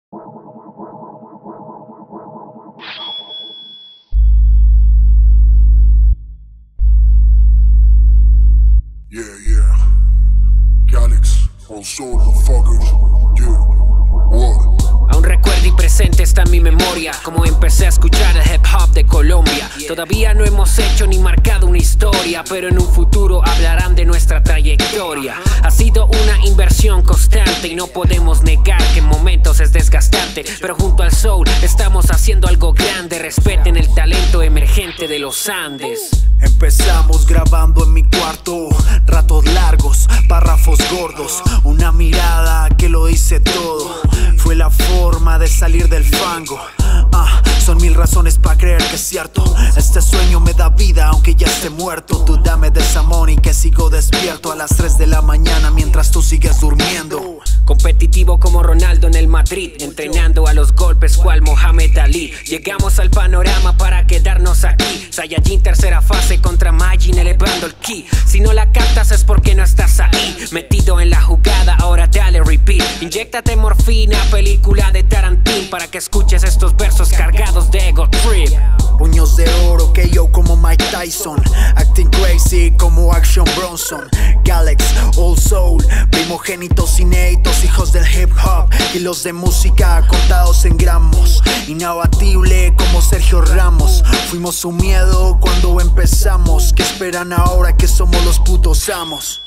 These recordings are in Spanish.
Yeah, yeah. Calix, all soul, fuckers. Yeah. What? Aún recuerdo y presente está en mi memoria como empecé a escuchar el hip hop de Colombia. Todavía no hemos hecho ni marcado una historia, pero en un futuro hablarán de nuestra trayectoria. Ha sido una inversión constante y no podemos negar que en momentos es desgastante, pero junto al soul estamos haciendo algo grande. Respeten el talento emergente de los Andes. Empezamos grabando en mi cuarto, ratos largos, párrafos gordos, una mirada que lo dice todo. Fue la forma de salir del fango. Son mil razones para creer que es cierto. Este sueño me da vida aunque ya esté muerto. Tú dame de esa money que sigo despierto a las 3 de la mañana mientras tú sigues durmiendo. Competitivo como Ronaldo en el Madrid, entrenando a los golpes cual Mohamed Ali. Llegamos al panorama para quedarnos aquí. Saiyajin tercera fase contra Majin elevando el ki. Si no la captas es porque no estás ahí. Metido en la jugada, ahora dale repeat. Inyéctate morfina, película de Tarantino, para que escuches estos versos cargados de ego trip. Puños de oro, KO como Mike Tyson, acting crazy como Action Bronson. Calix, Old Soul, primogénitos inéditos, hijos del hip hop, kilos de música contados en gramos. Inabatible como Sergio Ramos, fuimos su miedo cuando empezamos. ¿Qué esperan ahora que somos los putos amos?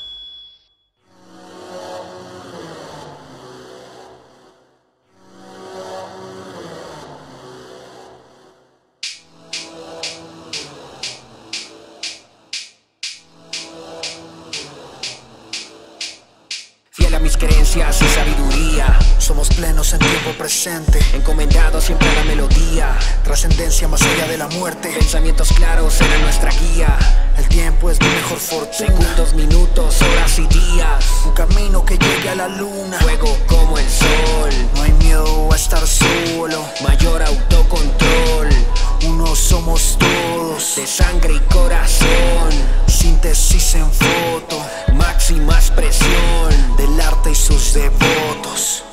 Fiel a mis creencias y sabiduría, Somos plenos en tiempo presente, encomendado siempre a la melodía. trascendencia más allá de la muerte. Pensamientos claros serán nuestra guía. El tiempo es mi mejor fortuna, Segundos, minutos, horas y días. un camino que llegue a la luna. Fuego como el sol, No hay miedo a estar solo, mayor autocontrol. uno somos todos. De sangre y corazón, Síntesis en foto máxima expresión. del arte y sus devotos.